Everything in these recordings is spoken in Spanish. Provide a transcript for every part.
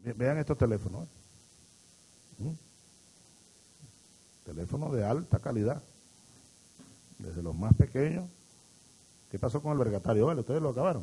Vean estos teléfonos. Teléfonos de alta calidad, desde los más pequeños. ¿Qué pasó con el vergatario? Vale, ¿ustedes lo acabaron?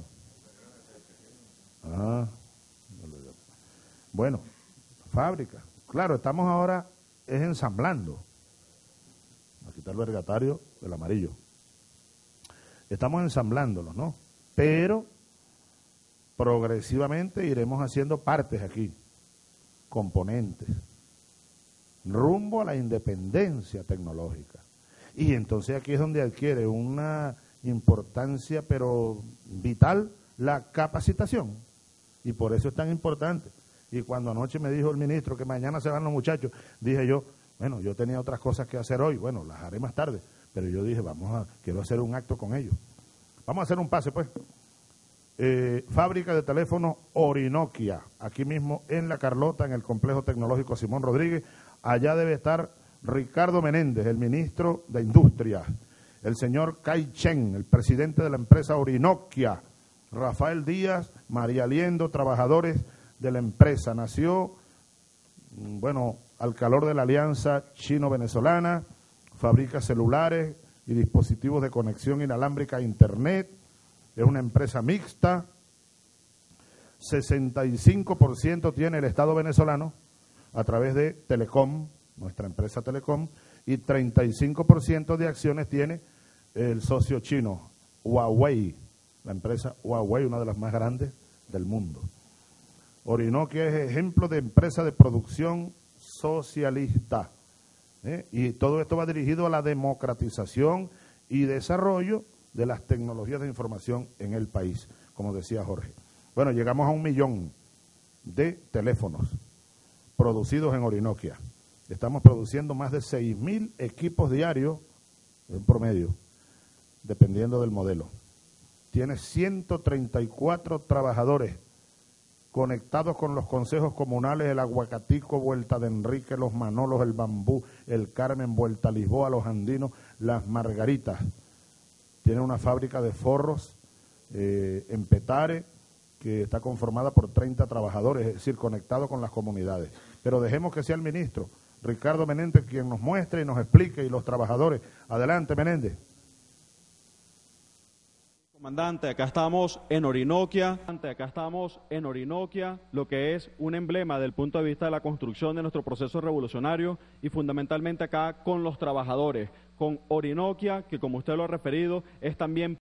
Bueno, fábrica. Claro, estamos ahora ensamblando. A quitar el vergatario del amarillo. Estamos ensamblándolos, ¿no? Pero progresivamente iremos haciendo partes aquí, componentes, rumbo a la independencia tecnológica. Y entonces aquí es donde adquiere una importancia, pero vital, la capacitación. Y por eso es tan importante. Y cuando anoche me dijo el ministro que mañana se van los muchachos, dije yo, bueno, yo tenía otras cosas que hacer hoy, bueno, las haré más tarde, pero yo dije, quiero hacer un acto con ellos. Vamos a hacer un pase, pues. Fábrica de teléfonos Orinoquia, aquí mismo en La Carlota, en el Complejo Tecnológico Simón Rodríguez. Allá debe estar Ricardo Menéndez, el ministro de Industria, el señor Kai Chen, el presidente de la empresa Orinoquia, Rafael Díaz, María Liendo, trabajadores de la empresa. Nació, bueno, al calor de la alianza chino-venezolana, fabrica celulares y dispositivos de conexión inalámbrica a Internet. Es una empresa mixta. 65% tiene el Estado venezolano a través de Telecom, nuestra empresa Telecom, y 35% de acciones tiene el socio chino, Huawei, la empresa Huawei, una de las más grandes del mundo. Orinoquia es ejemplo de empresa de producción socialista, y todo esto va dirigido a la democratización y desarrollo de las tecnologías de información en el país, como decía Jorge. Bueno, llegamos a 1 millón de teléfonos producidos en Orinoquia. Estamos produciendo más de 6.000 equipos diarios en promedio, dependiendo del modelo. Tiene 134 trabajadores conectados con los consejos comunales, el Aguacatico, Vuelta de Enrique, Los Manolos, el Bambú, el Carmen, Vuelta Lisboa, Los Andinos, Las Margaritas. Tiene una fábrica de forros en Petare, que está conformada por 30 trabajadores, es decir, conectados con las comunidades. Pero dejemos que sea el ministro Ricardo Menéndez quien nos muestre y nos explique, y los trabajadores. Adelante, Menéndez. Comandante, acá estamos en Orinoquia, lo que es un emblema del punto de vista de la construcción de nuestro proceso revolucionario, y fundamentalmente acá con los trabajadores, con Orinoquia, que como usted lo ha referido, es también